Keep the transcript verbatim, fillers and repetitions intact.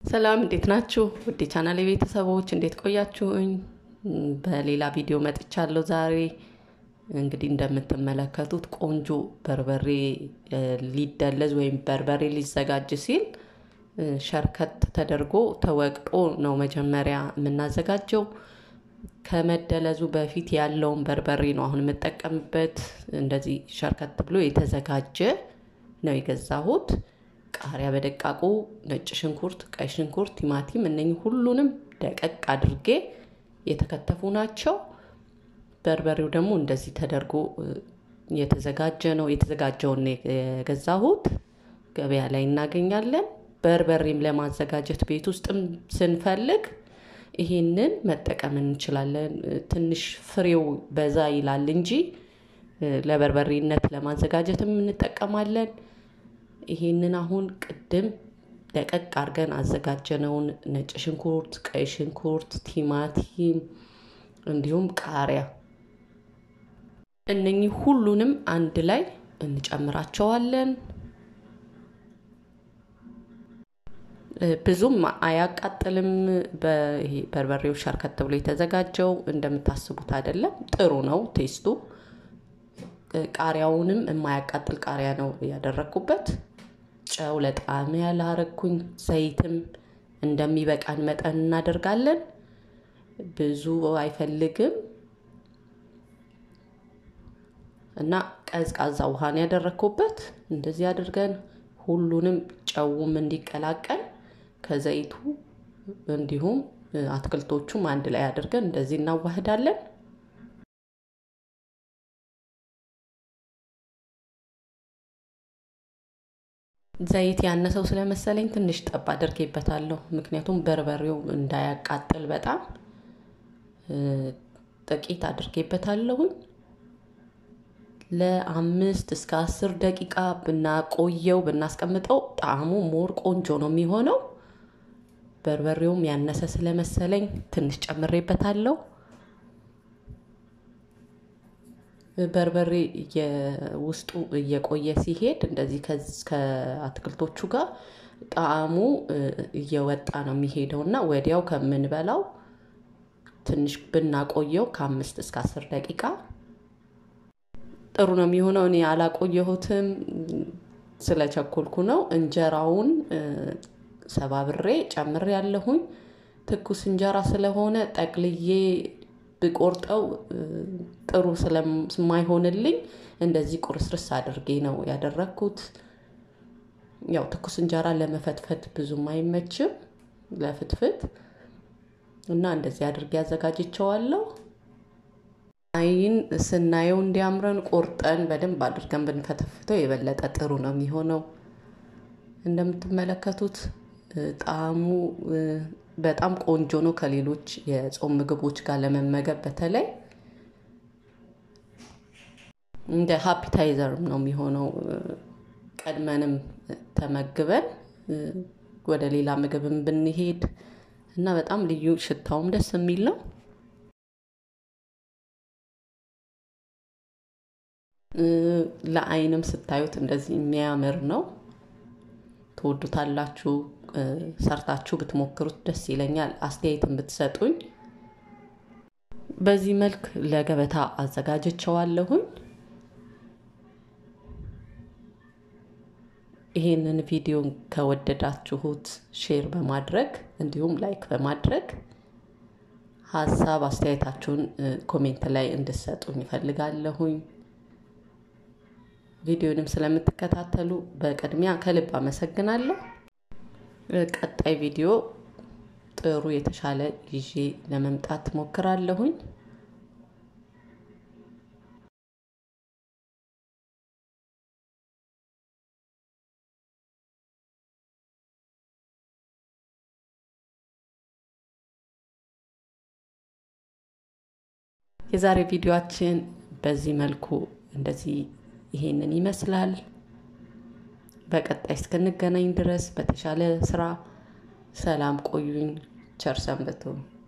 ሰላም እንዴት ናችሁ? ውድ ቻናሌ ቤተሰቦች እንዴት ቆያችሁኝ? በሌላ ቪዲዮ መጥቻለሁ ዛሬ። እንግዲህ እንደምትመለከቱት ቆንጆ በርበሬ ሊደለዝ ወይም በርበሬ ሊዘጋጅ ሲል ሸርከት ተደርጎ ተወቅጦ ነው መጀመሪያ የምናዘጋጀው። ከመደለዙ በፊት ያለውን በርበሬ ነው አሁን የምጠቀምበት። እንደዚህ ሸርከት ብሎ የተዘጋጀ ነው የገዛሁት። ቃሪያ በደቃቁ፣ ነጭ ሽንኩርት፣ ቀይ ሽንኩርት፣ ቲማቲም እነኚህ ሁሉንም ደቀቅ አድርጌ የተከተፉ ናቸው። በርበሬው ደግሞ እንደዚህ ተደርጎ የተዘጋጀ ነው። የተዘጋጀውን የገዛሁት ገበያ ላይ እናገኛለን። በርበሬም ለማዘጋጀት ቤት ውስጥም ስንፈልግ ይሄንን መጠቀም እንችላለን። ትንሽ ፍሬው በዛ ይላል እንጂ ለበርበሬነት ለማዘጋጀትም እንጠቀማለን። ይሄንን አሁን ቅድም ደቀቅ አድርገን አዘጋጀነውን ነጭ ሽንኩርት፣ ቀይ ሽንኩርት፣ ቲማቲም እንዲሁም ቃሪያ እነኚህ ሁሉንም አንድ ላይ እንጨምራቸዋለን። ብዙም አያቃጥልም። በይሄ በርበሬው ሸርከት ብሎ የተዘጋጀው እንደምታስቡት አይደለም። ጥሩ ነው ቴስቱ። ቃሪያውንም የማያቃጥል ቃሪያ ነው ያደረኩበት። ጨው ለጣዕም ያላረኩኝ፣ ዘይትም እንደሚበቃን መጠን እናደርጋለን። ብዙ አይፈልግም እና ቀዝቃዛ ውሃን ያደረኩበት። እንደዚህ አድርገን ሁሉንም ጨውም እንዲቀላቀል ከዘይቱ እንዲሁም አትክልቶቹም አንድ ላይ አድርገን እንደዚህ እናዋህዳለን። ዘይት ያነሰው ስለመሰለኝ ትንሽ ጠብ አድርጌበታለሁ። ምክንያቱም በርበሬው እንዳያቃጥል በጣም ጥቂት አድርጌበታለሁ። ለአምስት እስከ አስር ደቂቃ ብናቆየው ብናስቀምጠው ጣዕሙ ሞር ቆንጆ ነው የሚሆነው። በርበሬውም ያነሰ ስለመሰለኝ ትንሽ ጨምሬበታለሁ። በርበሬ የውስጡ እየቆየ ሲሄድ እንደዚህ ከአትክልቶቹ ጋር ጣዕሙ እየወጣ ነው የሚሄደውና ወዲያው ከምንበላው ትንሽ ብናቆየው ከአምስት እስከ አስር ደቂቃ ጥሩ ነው የሚሆነው። እኔ አላቆየሁትም ስለቸኮልኩ ነው። እንጀራውን ሰባብሬ ጨምሬያለሁኝ። ትኩስ እንጀራ ስለሆነ ጠቅልዬ ብቆርጠው ጥሩ ስለማይሆንልኝ እንደዚህ ቁርስርስ አድርጌ ነው ያደረኩት። ያው ትኩስ እንጀራ ለመፈትፈት ብዙም አይመችም ለፍትፍት እና እንደዚህ አድርጌ አዘጋጅቼዋለሁ። አይን ስናየው እንዲያምረን ቆርጠን በደንብ አድርገን ብንፈተፍተው የበለጠ ጥሩ ነው የሚሆነው። እንደምትመለከቱት ጣዕሙ በጣም ቆንጆ ነው። ከሌሎች የጾም ምግቦች ጋር ለመመገብ በተለይ እንደ ሃፒታይዘር ነው የሚሆነው። ቀድመንም ተመግበን ወደ ሌላ ምግብም ብንሄድ እና በጣም ልዩ ሽታውም ደስ የሚል ነው። ለአይንም ስታዩት እንደዚህ የሚያምር ነው። ትወዱታላችሁ። ሰርታችሁ ብትሞክሩት ደስ ይለኛል። አስተያየትም ብትሰጡኝ። በዚህ መልክ ለገበታ አዘጋጅቼዋለሁኝ። ይሄንን ቪዲዮ ከወደዳችሁት ሼር በማድረግ እንዲሁም ላይክ በማድረግ ሐሳብ አስተያየታችሁን ኮሜንት ላይ እንድትሰጡኝ እፈልጋለሁኝ። ቪዲዮንም ስለምትከታተሉ በቅድሚያ ከልብ አመሰግናለሁ። ቀጣይ ቪዲዮ ጥሩ የተሻለ ይዤ ለመምጣት ሞክራለሁኝ። የዛሬ ቪዲዮአችን በዚህ መልኩ እንደዚህ ይሄንን ይመስላል። በቀጣይ እስክንገናኝ ድረስ በተሻለ ስራ ሰላም ቆዩኝ። ቸር ሰንብቱ።